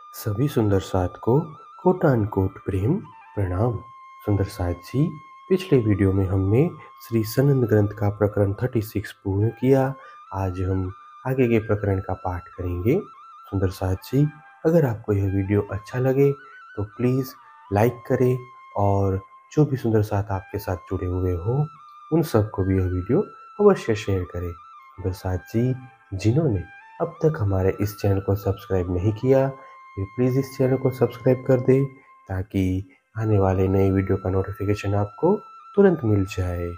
सभी सुंदर साथ को कोटान कोट प्रेम प्रणाम। सुंदर साथ जी, पिछले वीडियो में हमने श्री सनंद ग्रंथ का प्रकरण 36 पूर्ण किया। आज हम आगे के प्रकरण का पाठ करेंगे। सुंदर साथ जी, अगर आपको यह वीडियो अच्छा लगे तो प्लीज़ लाइक करें और जो भी सुंदर साथ आपके साथ जुड़े हुए हो उन सबको भी यह वीडियो अवश्य शेयर करें। सुंदर साथ जी, जिन्होंने अब तक हमारे इस चैनल को सब्सक्राइब नहीं किया, वे प्लीज़ इस चैनल को सब्सक्राइब कर दें ताकि आने वाले नए वीडियो का नोटिफिकेशन आपको तुरंत मिल जाए।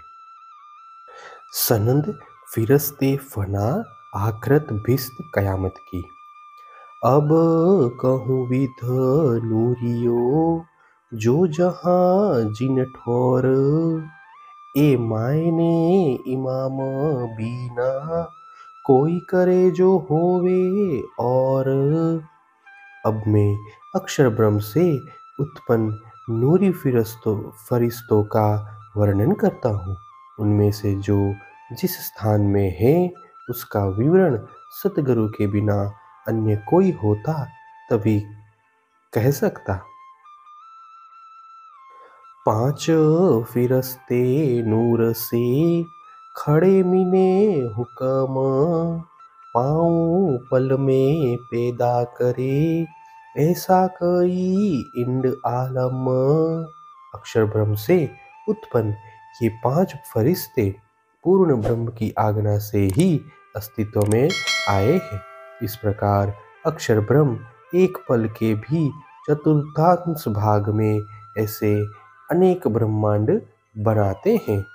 सनंद फिरस्ते फना आखरत भिस्त कयामत की। अब कहूँ विध नूरियो जो जहाँ जिन ठोर, ए मायने इमाम बीना कोई करे जो होवे और। अब मैं अक्षर ब्रह्म से उत्पन्न नूरी फरिश्तों का वर्णन करता हूँ। उनमें से जो जिस स्थान में है उसका विवरण सतगुरु के बिना अन्य कोई होता तभी कह सकता। 5 फिरस्ते नूर से खड़े मिने हुक्म, पाँव पल में पैदा करे ऐसा कई इंड आलम। अक्षर ब्रह्म से उत्पन्न ये 5 फरिश्ते पूर्ण ब्रह्म की आज्ञा से ही अस्तित्व में आए हैं। इस प्रकार अक्षर ब्रह्म एक पल के भी चतुर्थांश भाग में ऐसे अनेक ब्रह्मांड बनाते हैं।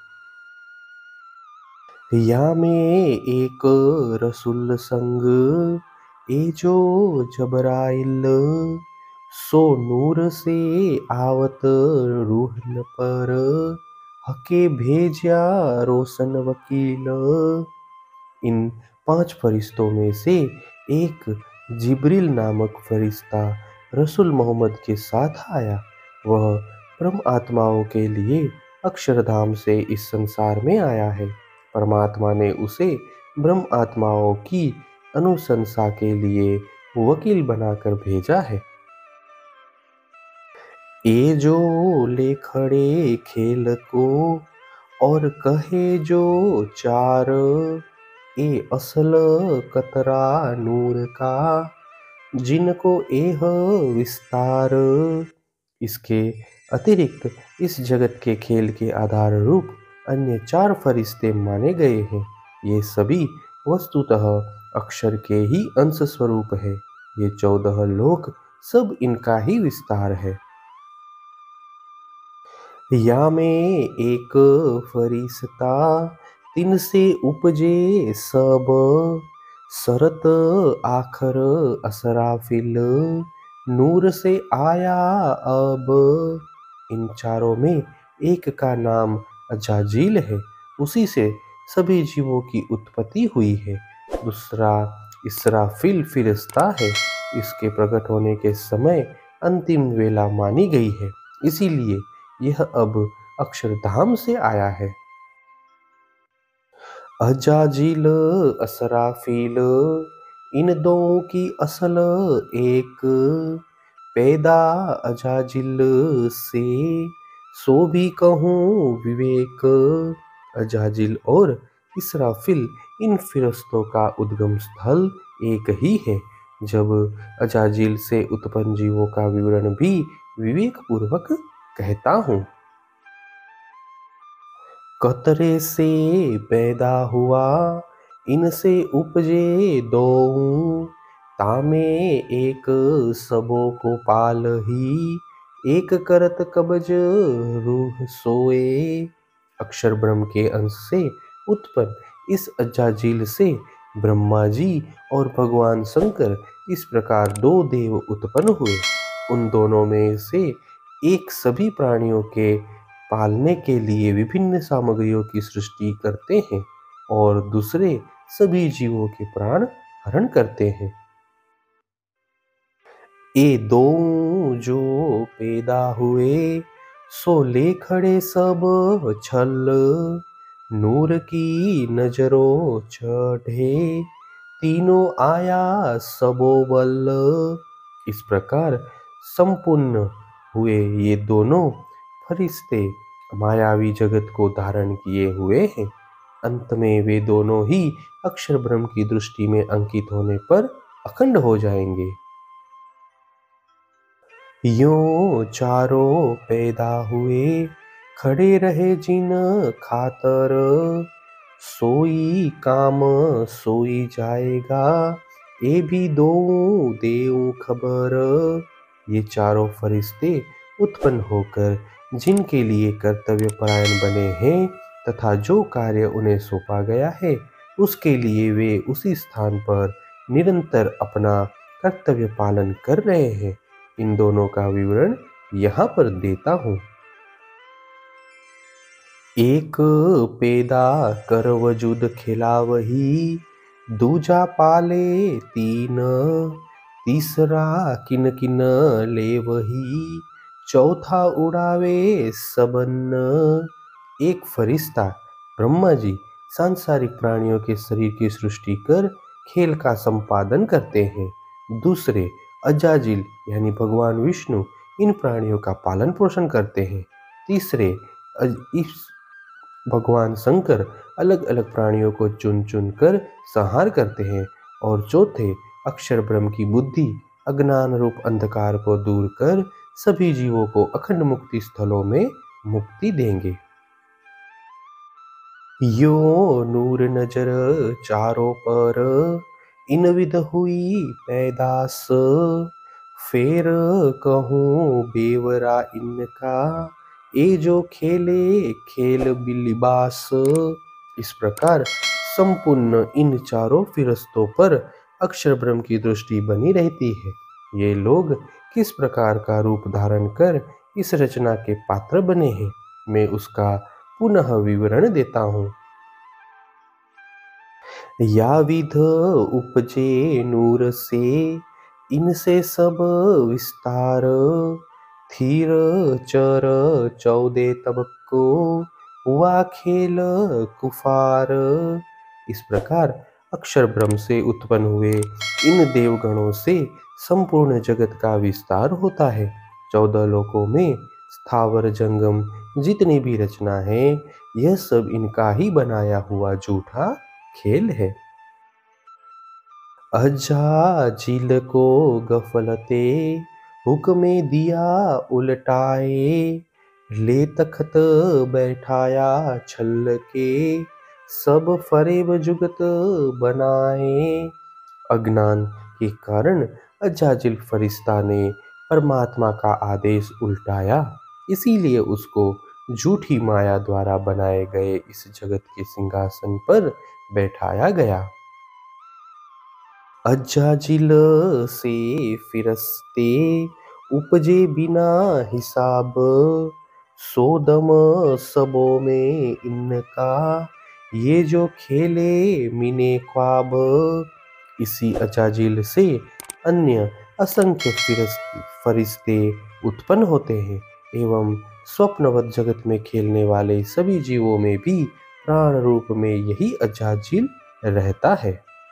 या में एक रसूल संग ए जो जबराइल, सो नूर से आवत रूहन पर हके भेजा रोशन वकील। इन 5 फरिश्तों में से एक जिब्रील नामक फरिश्ता रसूल मोहम्मद के साथ आया। वह ब्रह्म आत्माओं के लिए अक्षरधाम से इस संसार में आया है। परमात्मा ने उसे ब्रह्म आत्माओं की अनुशंसा के लिए वकील बनाकर भेजा है। ए जो ले खड़े खेल को और कहे जो चार, ए असल कतरा नूर का जिनको एह विस्तार। इसके अतिरिक्त इस जगत के खेल के आधार रूप अन्य 4 फरिश्ते माने गए हैं। ये सभी वस्तुतः अक्षर के ही अंश स्वरूप है। ये 14 लोक सब इनका ही विस्तार है। या में एक फरिश्ता तिन से उपजे सब, शरत आखर असराफिल नूर से आया अब। इन चारों में एक का नाम अजाजील है, उसी से सभी जीवों की उत्पत्ति हुई है। दूसरा इसराफिल फिरिश्ता है, इसके प्रकट होने के समय अंतिम वेला मानी गई है, इसीलिए यह अब अक्षरधाम से आया है। अजाजिल असराफिल इन दो की असल एक, पैदा अजाजिल से सो भी कहूँ विवेक। अजाजिल और इसराफिल इन फिरस्तों का उद्गम स्थल एक ही है। जब अजाजिल से उत्पन्न जीवों का विवरण भी विवेक पूर्वक कहता हूँ। कतरे से पैदा हुआ इनसे उपजे दो, तामे एक सबों को पाल ही एक करत कबज रूह सोए। अक्षर ब्रह्म के अंश से उत्पन्न इस अजाजिल से ब्रह्मा जी और भगवान शंकर इस प्रकार 2 देव उत्पन्न हुए। उन दोनों में से एक सभी प्राणियों के पालने के लिए विभिन्न सामग्रियों की सृष्टि करते हैं और दूसरे सभी जीवों के प्राण हरण करते हैं। ए दो जो पैदा हुए सो ले खड़े सब छल, नूर की नजरों चढ़े तीनों आया सबो बल। इस प्रकार संपूर्ण हुए ये दोनों फरिश्ते मायावी जगत को धारण किए हुए हैं। अंत में वे दोनों ही अक्षर ब्रह्म की दृष्टि में अंकित होने पर अखंड हो जाएंगे। यों चारों पैदा हुए खड़े रहे जिन खातर, सोई काम सोई जाएगा ये भी दो देऊ खबर। ये चारों फरिश्ते उत्पन्न होकर जिनके लिए कर्तव्य परायण बने हैं तथा जो कार्य उन्हें सौंपा गया है उसके लिए वे उसी स्थान पर निरंतर अपना कर्तव्य पालन कर रहे हैं। इन दोनों का विवरण यहाँ पर देता हूँ। एक पैदा कर वजूद खिलावही, दूजा पाले तीन, तीसरा किन किन लेवही, चौथा उड़ावे सबन। एक फरिश्ता ब्रह्मा जी सांसारिक प्राणियों के शरीर की सृष्टि कर खेल का संपादन करते हैं। दूसरे अजाजिल यानी भगवान विष्णु इन प्राणियों का पालन पोषण करते हैं। तीसरे इस भगवान शंकर अलग अलग प्राणियों को चुन चुन कर संहार करते हैं। और चौथे अक्षर ब्रह्म की बुद्धि अज्ञान रूप अंधकार को दूर कर सभी जीवों को अखंड मुक्ति स्थलों में मुक्ति देंगे। यो नूर नजर चारों पर इन विध हुई पैदास, फेर कहूँ बेवरा इनका ये जो खेले खेल बिलिबास। इस प्रकार संपूर्ण इन चारों फिरस्तों पर अक्षर ब्रह्म की दृष्टि बनी रहती है। ये लोग किस प्रकार का रूप धारण कर इस रचना के पात्र बने हैं मैं उसका पुनः विवरण देता हूँ। या विध उपजे नूर से इनसे सब विस्तार, थीर चर 14 तब को हुआ खेल कुफार। इस प्रकार अक्षर ब्रह्म से उत्पन्न हुए इन देवगणों से संपूर्ण जगत का विस्तार होता है। 14 लोकों में स्थावर जंगम जितनी भी रचना है यह सब इनका ही बनाया हुआ झूठा खेल है। अजाजिल को गफलते हुक्मे दिया उलटाए, ले तख्त बैठाया छल के सब फरेब जुगत बनाए। अज्ञान के कारण अजाजिल फरिश्ता ने परमात्मा का आदेश उल्टाया, इसीलिए उसको झूठी माया द्वारा बनाए गए इस जगत के सिंहासन पर बैठाया गया। अजाजिल से फिरस्ते उपजे बिना हिसाब, सोदम सबों में इनका ये जो खेले मिने ख्वाब। इसी अजाजिल से अन्य असंख्य फरिश्ते उत्पन्न होते हैं एवं स्वप्नवत जगत में खेलने वाले सभी जीवों में भी प्राण रूप में यही अजाजिल रहता है।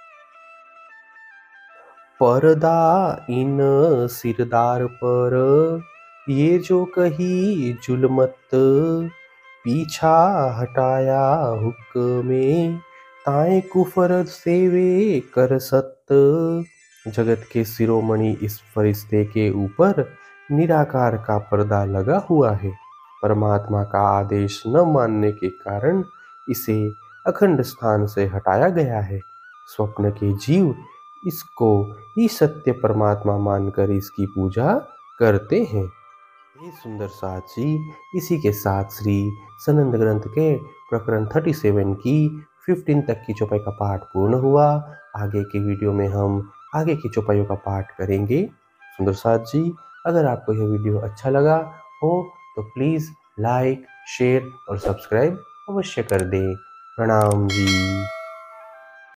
पर्दा इन सिरदार पर ये जो कही जुलमत, पीछा हटाया हुक्मे ताए कुफर सेवे कर सत। जगत के शिरोमणि इस फरिश्ते के ऊपर निराकार का पर्दा लगा हुआ है। परमात्मा का आदेश न मानने के कारण इसे अखंड स्थान से हटाया गया है। स्वप्न के जीव इसको ही सत्य परमात्मा मानकर इसकी पूजा करते हैं। ये सुंदर साथी इसी के साथ श्री सनंद ग्रंथ के प्रकरण 37 की 15 तक की चौपाई का पाठ पूर्ण हुआ। आगे की वीडियो में हम आगे की चौपाइयों का पाठ करेंगे। सुंदर साथ जी, अगर आपको यह वीडियो अच्छा लगा हो तो प्लीज़ लाइक, शेयर और सब्सक्राइब अवश्य कर दें। प्रणाम जी।